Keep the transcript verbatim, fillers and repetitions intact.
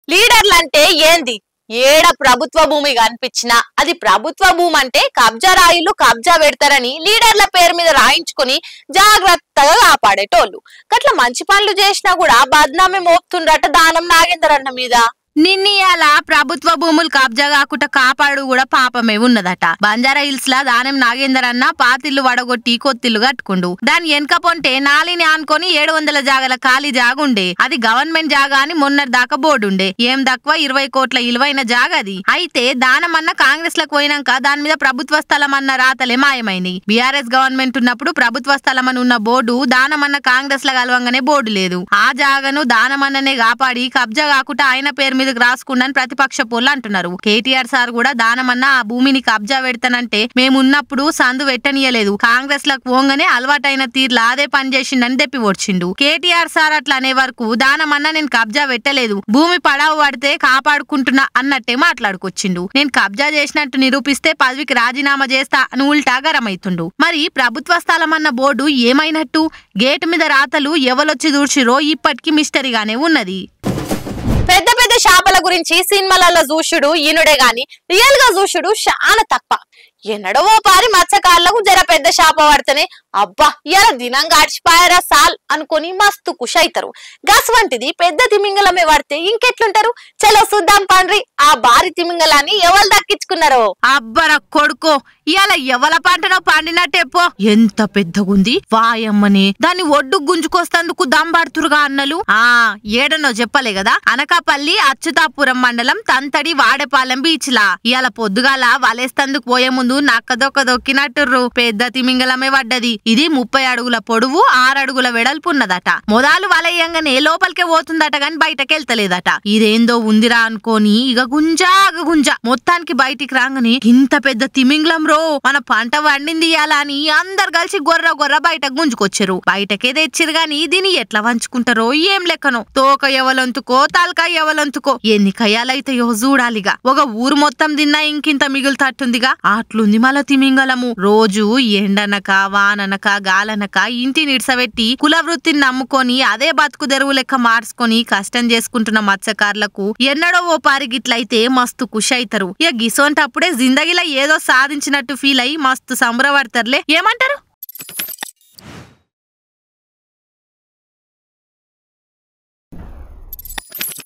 లీడర్లు అంటే ఏంది? ఏడ ప్రభుత్వ భూమి కనిపించినా అది ప్రభుత్వ భూమి అంటే కబ్జా రాయిలు కబ్జా పెడతారని లీడర్ల పేరు మీద రాయించుకుని జాగ్రత్తగా కాపాడేటోళ్ళు. గట్ల మంచి పనులు చేసినా కూడా బద్నామీ మోపుతుండ్రట దానం నాగేందర్ అన్న మీద. నిన్నీయాల ప్రభుత్వ భూములు కబ్జా కాకుండా కాపాడు కూడా పాపమే ఉన్నదట. బంజారా హిల్స్ లా దానం నాగేందర్ అన్న పాతిల్లు వడగొట్టి కొత్తిల్లు కట్టుకుండు. దాని వెనక పొంటే నాలిని ఆనుకొని ఏడు వందల జాగల ఖాళీ జాగుండే. అది గవర్నమెంట్ జాగా అని మొన్నటి దాకా బోర్డు ఉండే. ఏం తక్కువ ఇరవై కోట్ల ఇలువైన జాగది. అయితే దానమన్న కాంగ్రెస్ లకు పోయినాక దాని మీద ప్రభుత్వ స్థలం అన్న రాతలే మాయమైంది. బీఆర్ఎస్ గవర్నమెంట్ ఉన్నప్పుడు ప్రభుత్వ స్థలం అని ఉన్న బోర్డు దానమన్న కాంగ్రెస్ ల కలవంగానే బోర్డు లేదు. ఆ జాగను దానమన్ననే కాపాడి కబ్జా కాకుండా ఆయన పేరు మీద రాసుకుండని ప్రతిపక్ష పోళ్ళు అంటున్నారు. కేటీఆర్ సార్ కూడా దానమన్న ఆ భూమిని కబ్జా పెడతానంటే మేమున్నప్పుడు సందు పెట్టనీయలేదు. కాంగ్రెస్ లకు పోంగానే అలవాటైన తీర్లా అదే పని చేసిండని దెప్పి ఓడ్చిండు. కేటీఆర్ సార్ అట్లా అనే వరకు దానమన్న నేను కబ్జా పెట్టలేదు, భూమి పడావు పడితే కాపాడుకుంటున్నా అన్నట్టే మాట్లాడుకొచ్చిండు. నేను కబ్జా చేసినట్టు నిరూపిస్తే పదవికి రాజీనామా చేస్తా అని ఉల్టా గరమైతుండు. మరి ప్రభుత్వ స్థలం అన్న బోర్డు ఏమైనట్టు? గేటు మీద రాతలు ఎవలొచ్చి దూర్చిరో ఇప్పటికీ మిస్టరీగానే ఉన్నది. పెద్ద పెద్ద షాపుల గురించి సినిమాలలో చూసుడు ఈనుడే గాని రియల్ గా చూసుడు చాలా తక్కువ. ఎన్నడో పారి మత్స్యకారులకు జర పెద్ద షాప పడితేనే అబ్బా ఇలా దినం గాడిచిపోయారా సాల్ అనుకుని మస్తు కుష్ అవుతారు. గస్ వంటిది పెద్ద తిమింగలమే పడితే ఇంకెట్లుంటారు? చలో చూద్దాం పండ్రి ఆ భారీ తిమింగలాన్ని ఎవరు దక్కించుకున్నారో. అబ్బర కొడుకో, ఇవాళ ఎవల పంటనో పండినట్టేపో. ఎంత పెద్దగుంది వాయమ్మని. దాన్ని ఒడ్డు గుంజుకొస్తందుకు దంబాడుతురుగా అన్నలు. ఆ ఏడనో చెప్పలే కదా. అనకాపల్లి అచ్యుతాపురం మండలం తంతడి వాడేపాలెం బీచ్ లా ఇవాళ పొద్దుగాల వలేస్తందుకు పోయే ముందు నక్కదొక్క దొక్కినట్టుర్రు. పెద్ద తిమింగలమే పడ్డది. ఇది ముప్పై అడుగుల పొడువు ఆరు అడుగుల వెడల్పు ఉన్నదట. మొదలు వలయంగానే లోపలికే పోతుందట గాని బయటకెళ్తలేదట. ఇదేందో ఉందిరా అనుకోని ఇక గుంజా గుంజా మొత్తానికి బయటికి రాగానే ఇంత పెద్ద తిమింగలం రో, మన పంట వండింది ఇయాల అని అందరు కలిసి గొర్ర గొర్ర బయటకు గుంజుకొచ్చారు. బయటకే తెచ్చిరు గాని దీన్ని ఎట్లా వంచుకుంటారో ఏం లెక్కనో. తోక ఎవలంతుకో తలకాయ ఎవలంతుకో ఎన్ని కయ్యాలైతాయో చూడాలిగా. ఒక ఊరు మొత్తం తిన్నా ఇంకింత మిగులుతట్టుందిగా. అట్లుంది మళ్ళా తిమింగలము. రోజు ఎండనక వాననక గాలనక ఇంటి నిడ్సబెట్టి కుల వృత్తిని నమ్ముకొని అదే బతుకు తెరువు లెక్క మార్చుకొని కష్టం చేసుకుంటున్న మత్స్యకారులకు ఎన్నడో ఓ పారి గిట్లయితే మస్తు ఖుషి అవుతారు. ఇక గిసోంటప్పుడే జిందగీలో ఏదో సాధించినట్టు ఫీల్ అయ్యి మస్తు సంబరపడతారులే. ఏమంటారు?